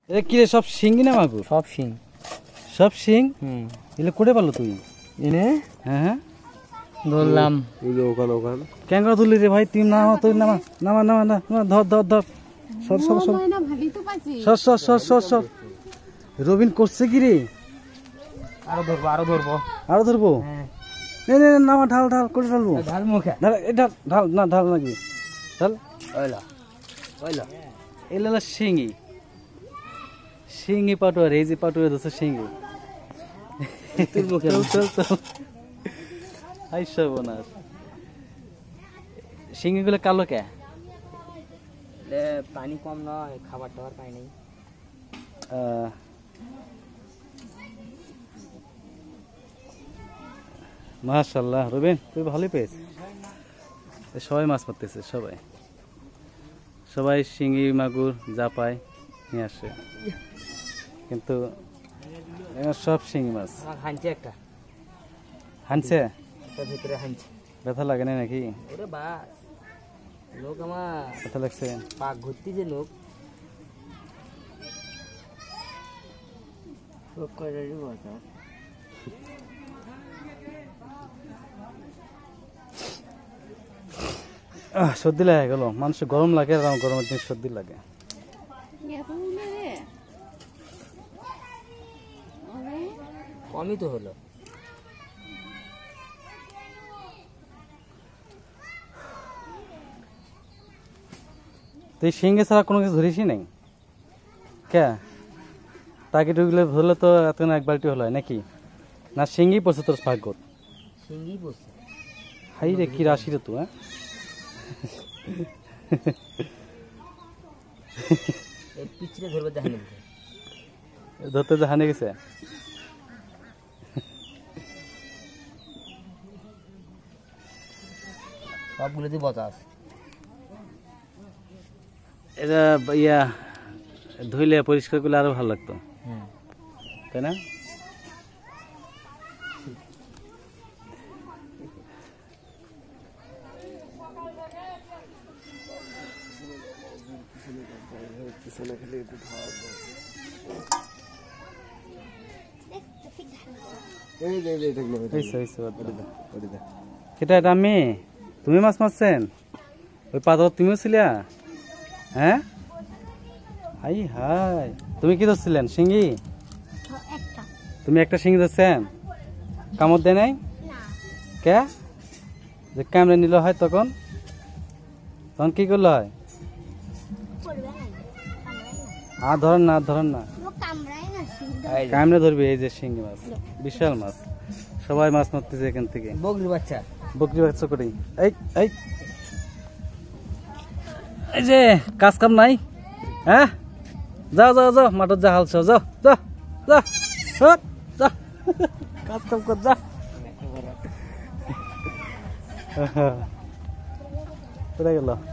এটা কি রে, সব শিঙ্গি না মাগুর? সব শিং। সব শিং? এগুলো কোটে পারলো তুই? এনে হ্যাঁ হ্যাঁ ধরলাম। কেন করে তুললি রে ভাই? তুই নামা, তুই নামা নামা নামা না, ধর ধর ধর, সর সর সর সর সর সর সর সর। রবিন করছে কি রে? আরো ধরবো, আরো ধরবো, আরো ধরবো? নে নে নামা, ঢাল ঢাল করে ঢালবো। ঢাল মুখে, ঢাল ঢাল ঢাল না, ঢাল নাকি ঢাল। ওইলা ওইলা এগুলো শিঙি, শিঙি পাটুয়ার, এই যে পাটুয়া ধরছে শিঙি। তোর মুখে চল চল। আই সর্বনাশ, শিঙিগুলো কালো কে? পানি কম নয়, খাবার টাবার পাই নাই। মাশাআল্লাহ রবিন, তুই ভালোই পেয়েছিস। সবাই মাছ মারতেছে, সবাই সবাই শিঙি মাগুর যা পায় নিয়ে আসে, কিন্তু সব শিঙি মাছ। হানছে একটা, হানছে ভিতরে হানছে। ব্যথা লাগে না নাকি? ওরে বাস, লোক আমার ব্যথা লাগছে? পাক ঘুরতি যে লোক সর্দি লাগে গেল, মানুষের গরম লাগে, আর গরমের দিন সর্দি লাগে। কমই তো হলো। তুই শিঙ্গে ছাড়া কোনো কিছু ধরিসই নাই কে? টাকি টুকিলে ধরলে তো এতক্ষণ এক বালতি হলো নাকি? না শিঙ্গি পড়ছে তোর ভাগ্য? শিঙ্গি পড়ছে। হাই রে, কি রাশি রে তুই! হ্যাঁ পিছনে ধরবে, জাহানে ধরতে জাহানে গেছে। সবগুলোতে বাতাস। এটা ইয়া ধুইলে পরিষ্কার করলে আরো ভালো লাগতো, তাই না? সেটা এটা আমি, তুমি মাছ মারছেন ওই পাথর, তুমিও ছিলা? হ্যাঁ হাই হাই, তুমি কি ধরছিলেন? শিঙ্গি? তুমি একটা শিঙ্গি ধরছেন? কামড় দেয় নাই কে? যে ক্যামেরা নিল হয় তখন, তখন কি করলো হয়? আর ধরেন না, ধরেন না, ক্যামেরা ধরবে। এই যে শিঙ্গি মাছ, বিশাল মাছ, সবাই মাছ মারতেছে এখান থেকে। বকরি বাচ্চা, বকরি বাচ্চা করে। এই এই এই যে কাজ কাম নাই, হ্যাঁ? যাও যাও যাও, মাঠের যা হালছ, যাও যাও যাও যা, কাজ কাম কর, যা। কোথায় গেল?